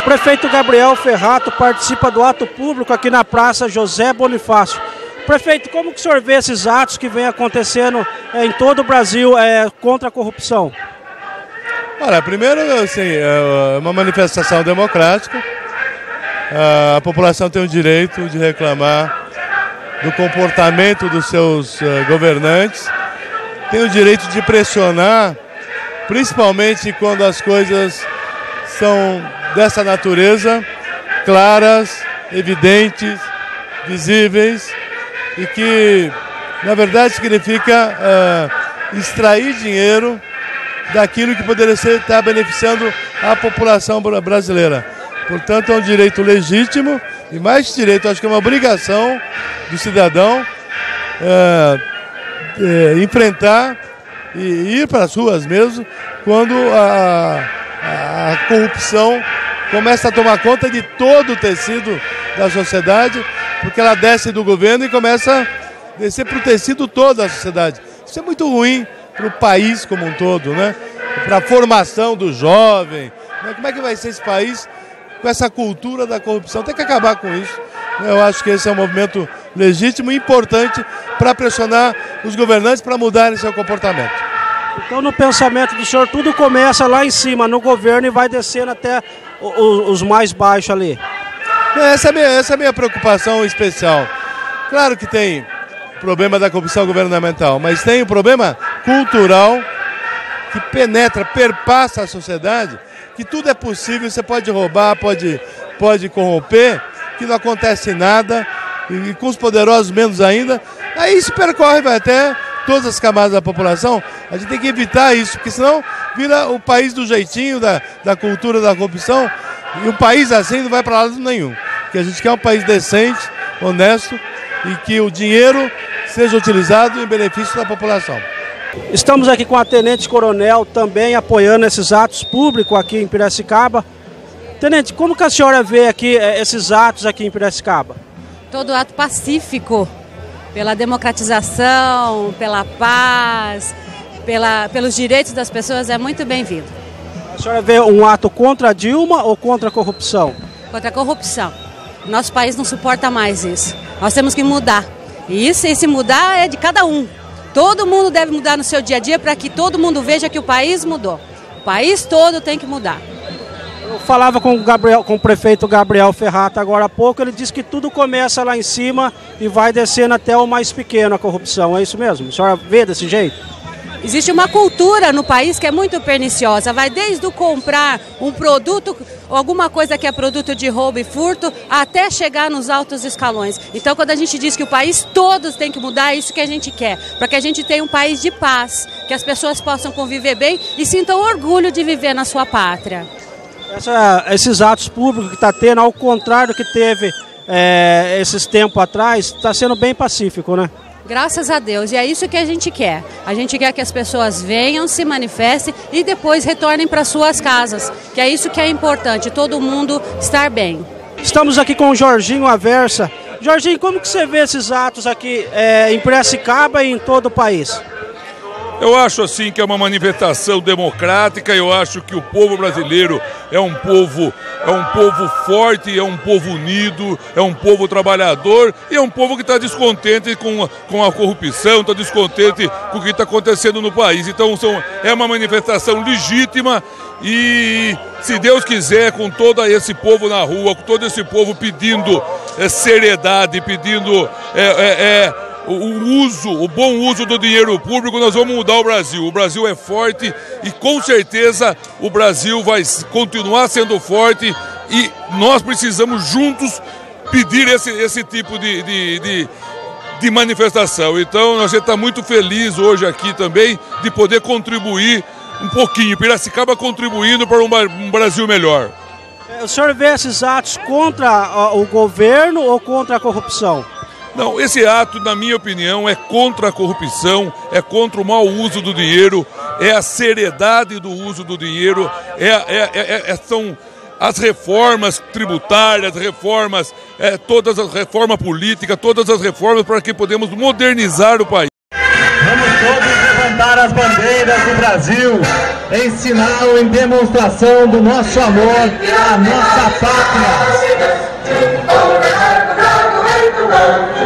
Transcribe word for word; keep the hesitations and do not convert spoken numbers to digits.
Prefeito Gabriel Ferrato participa do ato público aqui na Praça José Bonifácio. Prefeito, como que o senhor vê esses atos que vem acontecendo é, em todo o Brasil é, contra a corrupção? Olha, primeiro, assim, é uma manifestação democrática. A população tem o direito de reclamar do comportamento dos seus governantes, tem o direito de pressionar, principalmente quando as coisas são dessa natureza, claras, evidentes, visíveis, e que, na verdade, significa uh, extrair dinheiro daquilo que poderia ser, estar beneficiando a população brasileira. Portanto, é um direito legítimo, e mais que direito, acho que é uma obrigação do cidadão uh, uh, enfrentar e ir para as ruas mesmo, quando a, a corrupção começa a tomar conta de todo o tecido da sociedade, porque ela desce do governo e começa a descer para o tecido todo da sociedade. Isso é muito ruim para o país como um todo, né? Para a formação do jovem. Né? Como é que vai ser esse país com essa cultura da corrupção? Tem que acabar com isso. Eu acho que esse é um movimento legítimo e importante para pressionar os governantes para mudarem seu comportamento. Então, no pensamento do senhor, tudo começa lá em cima, no governo, e vai descendo até os mais baixos ali. Essa é a minha, essa é a minha preocupação especial. Claro que tem problema da corrupção governamental, mas tem o problema cultural que penetra, perpassa a sociedade, que tudo é possível, você pode roubar, pode, pode corromper, que não acontece nada, e com os poderosos menos ainda. Aí isso percorre, vai até todas as camadas da população. A gente tem que evitar isso, porque senão vira o país do jeitinho, da, da cultura da corrupção, e um país assim não vai para lado nenhum. Porque a gente quer um país decente, honesto, e que o dinheiro seja utilizado em benefício da população. Estamos aqui com a Tenente Coronel também apoiando esses atos públicos aqui em Piracicaba. Tenente, como que a senhora vê aqui esses atos aqui em Piracicaba? Todo ato pacífico, pela democratização, pela paz, pela, pelos direitos das pessoas, é muito bem-vindo. A senhora vê um ato contra a Dilma ou contra a corrupção? Contra a corrupção. Nosso país não suporta mais isso. Nós temos que mudar. E isso, esse mudar é de cada um. Todo mundo deve mudar no seu dia a dia para que todo mundo veja que o país mudou. O país todo tem que mudar. Eu falava com o, Gabriel, com o prefeito Gabriel Ferrato agora há pouco, ele disse que tudo começa lá em cima e vai descendo até o mais pequeno a corrupção. É isso mesmo? A senhora vê desse jeito? Existe uma cultura no país que é muito perniciosa. Vai desde o comprar um produto, alguma coisa que é produto de roubo e furto, até chegar nos altos escalões. Então, quando a gente diz que o país todos tem que mudar, é isso que a gente quer. Para que a gente tenha um país de paz, que as pessoas possam conviver bem e sintam orgulho de viver na sua pátria. Essa, esses atos públicos que está tendo, ao contrário do que teve é, esses tempos atrás, está sendo bem pacífico, né? Graças a Deus, e é isso que a gente quer. A gente quer que as pessoas venham, se manifestem e depois retornem para suas casas, que é isso que é importante, todo mundo estar bem. Estamos aqui com o Jorginho Aversa. Jorginho, como que você vê esses atos aqui é, em Piracicaba e em todo o país? Eu acho assim que é uma manifestação democrática, eu acho que o povo brasileiro é um povo, é um povo forte, é um povo unido, é um povo trabalhador e é um povo que está descontente com a, com a corrupção, está descontente com o que está acontecendo no país. Então são, é uma manifestação legítima e, se Deus quiser, com todo esse povo na rua, com todo esse povo pedindo é, seriedade, pedindo... É, é, é, o uso, o bom uso do dinheiro público, nós vamos mudar o Brasil. O Brasil é forte e com certeza o Brasil vai continuar sendo forte e nós precisamos juntos pedir esse, esse tipo de, de, de, de manifestação. Então a gente está muito feliz hoje aqui também de poder contribuir um pouquinho, Piracicaba contribuindo para um Brasil melhor. O senhor vê esses atos contra o governo ou contra a corrupção? Não, esse ato, na minha opinião, é contra a corrupção, é contra o mau uso do dinheiro, é a seriedade do uso do dinheiro, é, é, é, é, são as reformas tributárias, reformas, é, todas as reformas políticas, todas as reformas para que podemos modernizar o país. Vamos todos levantar. levantar as bandeiras do Brasil em sinal, em demonstração do nosso amor à nossa pátria.